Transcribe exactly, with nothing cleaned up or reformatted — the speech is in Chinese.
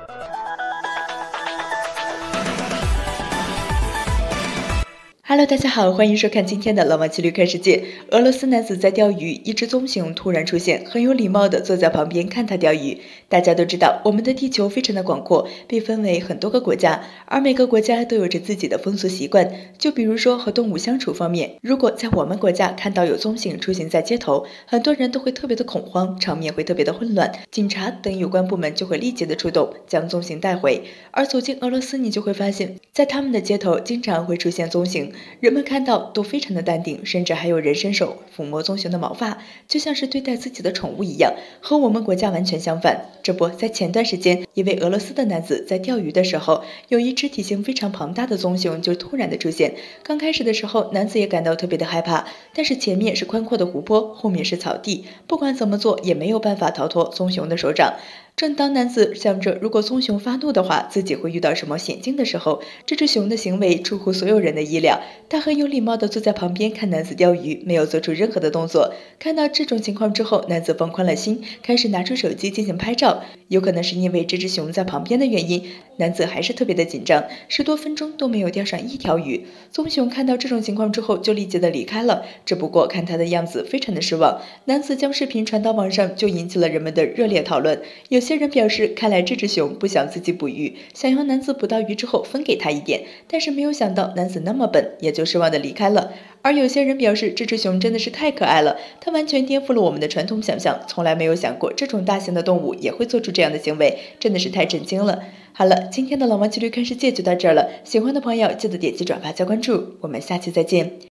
Hello， 大家好，欢迎收看今天的老王骑驴看世界。俄罗斯男子在钓鱼，一只棕熊突然出现，很有礼貌地坐在旁边看他钓鱼。大家都知道，我们的地球非常的广阔，被分为很多个国家，而每个国家都有着自己的风俗习惯。就比如说和动物相处方面，如果在我们国家看到有棕熊出行在街头，很多人都会特别的恐慌，场面会特别的混乱，警察等有关部门就会立即的出动，将棕熊带回。而走进俄罗斯，你就会发现，在他们的街头经常会出现棕熊。人们看到都非常的淡定，甚至还有人伸手抚摸棕熊的毛发，就像是对待自己的宠物一样，和我们国家完全相反。这不，在前段时间，一位俄罗斯的男子在钓鱼的时候，有一只体型非常庞大的棕熊就突然的出现。刚开始的时候，男子也感到特别的害怕，但是前面是宽阔的湖泊，后面是草地，不管怎么做也没有办法逃脱棕熊的手掌。正当男子想着如果棕熊发怒的话，自己会遇到什么险境的时候，这只熊的行为出乎所有人的意料。他很有礼貌地坐在旁边看男子钓鱼，没有做出任何的动作。看到这种情况之后，男子放宽了心，开始拿出手机进行拍照。有可能是因为这只熊在旁边的原因，男子还是特别的紧张，十多分钟都没有钓上一条鱼。棕熊看到这种情况之后，就立即的离开了。只不过看他的样子非常的失望。男子将视频传到网上，就引起了人们的热烈讨论。有些人表示，看来这只熊不想自己捕鱼，想要男子捕到鱼之后分给他一点，但是没有想到男子那么笨，也就失望的离开了。而有些人表示，这只熊真的是太可爱了，它完全颠覆了我们的传统想象，从来没有想过这种大型的动物也会做出这样的行为，真的是太震惊了。好了，今天的老王骑驴看世界就到这儿了，喜欢的朋友记得点击转发加关注，我们下期再见。